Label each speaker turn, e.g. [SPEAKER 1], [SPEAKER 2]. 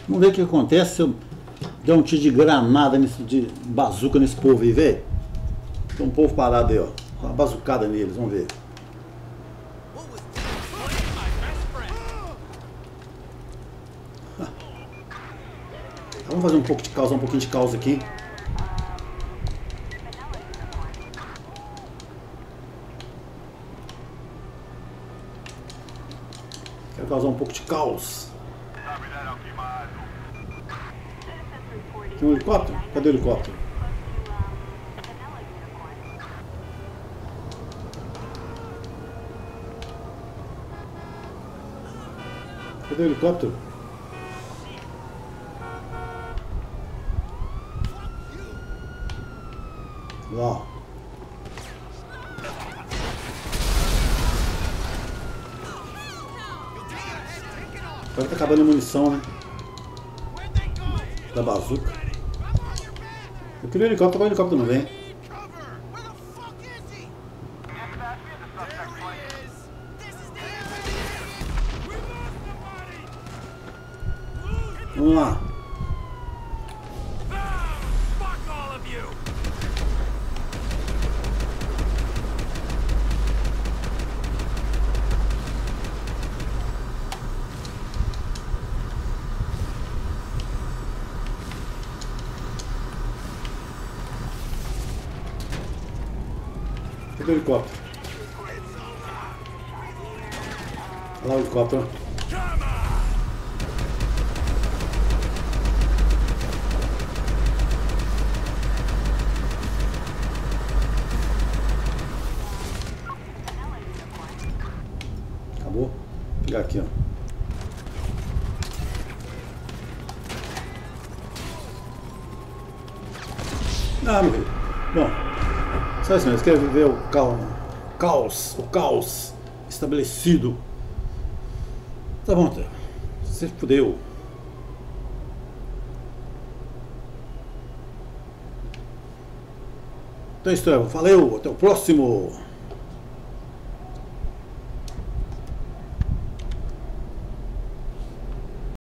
[SPEAKER 1] Vamos ver o que acontece se eu der um tiro de granada, de bazuca nesse povo aí, velho. Tem um povo parado aí, ó. Dá uma bazucada neles, vamos ver. Vamos fazer um pouco de caos, um pouquinho de caos aqui. Quero causar um pouco de caos. Tem um helicóptero? Cadê o helicóptero? Cadê o helicóptero? Lá. Agora tá acabando a munição, né? Da bazuca. Eu queria o helicóptero, mas o helicóptero não vem. Vamos lá. Cadê o helicóptero? Olha lá o helicóptero. Acabou? Vou pegar aqui, ó. Ah, meu filho. Bom. Só isso mesmo, quer ver o caos estabelecido. Tá bom, tá. Você fudeu. Então é isso, valeu, até o próximo.